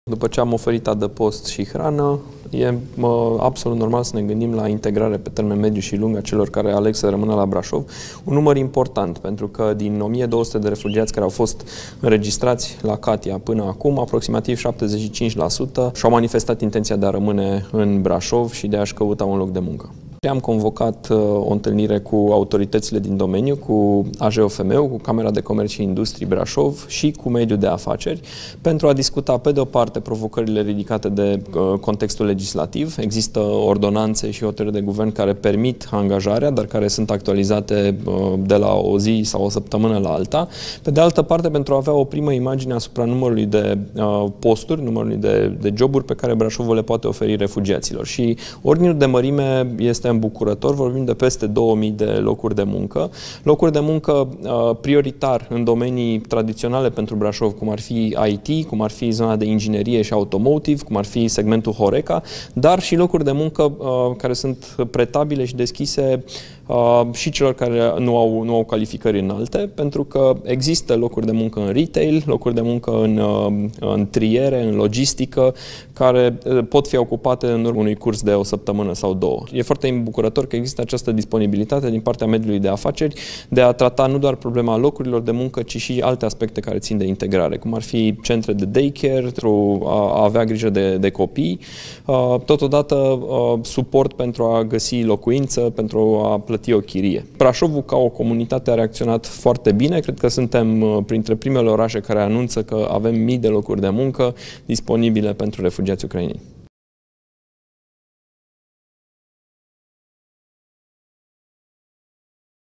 După ce am oferit adăpost și hrană, e absolut normal să ne gândim la integrare pe termen mediu și lung a celor care aleg să rămână la Brașov. Un număr important, pentru că din 1200 de refugiați care au fost înregistrați la Catia până acum, aproximativ 75% și-au manifestat intenția de a rămâne în Brașov și de a-și căuta un loc de muncă. Am convocat o întâlnire cu autoritățile din domeniu, cu AJOFM-ul, cu Camera de Comerț și Industrie Brașov și cu mediul de afaceri, pentru a discuta, pe de o parte, provocările ridicate de contextul legislativ. Există ordonanțe și hotărâri de guvern care permit angajarea, dar care sunt actualizate de la o zi sau o săptămână la alta. Pe de altă parte, pentru a avea o primă imagine asupra numărului de posturi, numărului de joburi pe care Brașovul le poate oferi refugiaților. Și ordinul de mărime este îmbucurător, vorbim de peste 2000 de locuri de muncă. Locuri de muncă prioritar în domenii tradiționale pentru Brașov, cum ar fi IT, cum ar fi zona de inginerie și automotive, cum ar fi segmentul Horeca, dar și locuri de muncă care sunt pretabile și deschise și celor care nu au calificări înalte, pentru că există locuri de muncă în retail, locuri de muncă în triere, în logistică, care pot fi ocupate în urma unui curs de o săptămână sau două. E foarte îmbucurător că există această disponibilitate din partea mediului de afaceri de a trata nu doar problema locurilor de muncă, ci și alte aspecte care țin de integrare, cum ar fi centre de daycare, pentru a avea grijă de copii, totodată suport pentru a găsi locuință, pentru a plăti o chirie. Brașovul, ca o comunitate, a reacționat foarte bine. Cred că suntem printre primele orașe care anunță că avem mii de locuri de muncă disponibile pentru refugiați ucraineni.